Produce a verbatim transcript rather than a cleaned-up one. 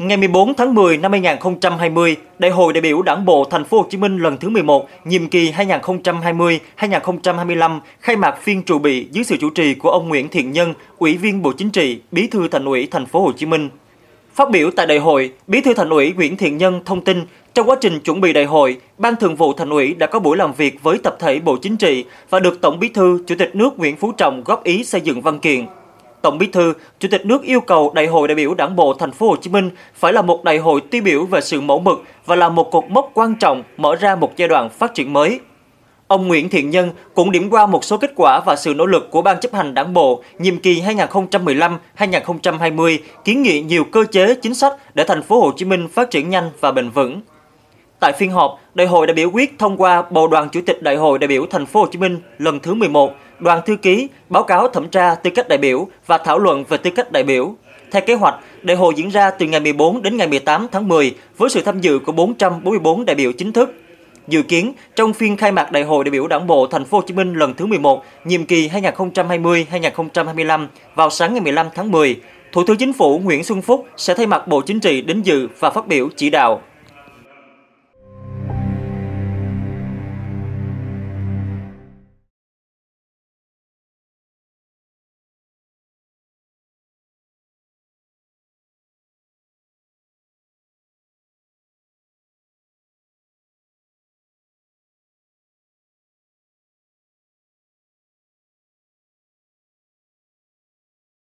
Ngày mười bốn tháng mười năm hai nghìn không trăm hai mươi, Đại hội đại biểu Đảng bộ Thành phố Hồ Chí Minh lần thứ mười một, nhiệm kỳ hai nghìn không trăm hai mươi đến hai nghìn không trăm hai mươi lăm khai mạc phiên trụ bị dưới sự chủ trì của ông Nguyễn Thiện Nhân, Ủy viên Bộ Chính trị, Bí thư Thành ủy Thành phố Hồ Chí Minh. Phát biểu tại đại hội, Bí thư Thành ủy Nguyễn Thiện Nhân thông tin, trong quá trình chuẩn bị đại hội, Ban Thường vụ Thành ủy đã có buổi làm việc với tập thể Bộ Chính trị và được Tổng Bí thư, Chủ tịch nước Nguyễn Phú Trọng góp ý xây dựng văn kiện. Tổng Bí thư, Chủ tịch nước yêu cầu Đại hội đại biểu Đảng bộ Thành phố Hồ Chí Minh phải là một đại hội tiêu biểu về sự mẫu mực và là một cột mốc quan trọng mở ra một giai đoạn phát triển mới. Ông Nguyễn Thiện Nhân cũng điểm qua một số kết quả và sự nỗ lực của Ban chấp hành Đảng bộ nhiệm kỳ hai nghìn không trăm mười lăm đến hai nghìn không trăm hai mươi, kiến nghị nhiều cơ chế chính sách để Thành phố Hồ Chí Minh phát triển nhanh và bền vững. Tại phiên họp, Đại hội đại biểu quyết thông qua bầu đoàn Chủ tịch Đại hội đại biểu Thành phố Hồ Chí Minh lần thứ mười một, đoàn thư ký, báo cáo thẩm tra tư cách đại biểu và thảo luận về tư cách đại biểu. Theo kế hoạch, đại hội diễn ra từ ngày mười bốn đến ngày mười tám tháng mười với sự tham dự của bốn trăm bốn mươi tư đại biểu chính thức. Dự kiến, trong phiên khai mạc Đại hội đại biểu Đảng bộ Thành phố Hồ Chí Minh lần thứ mười một, nhiệm kỳ hai nghìn không trăm hai mươi đến hai nghìn không trăm hai mươi lăm vào sáng ngày mười lăm tháng mười, Thủ tướng Chính phủ Nguyễn Xuân Phúc sẽ thay mặt Bộ Chính trị đến dự và phát biểu chỉ đạo.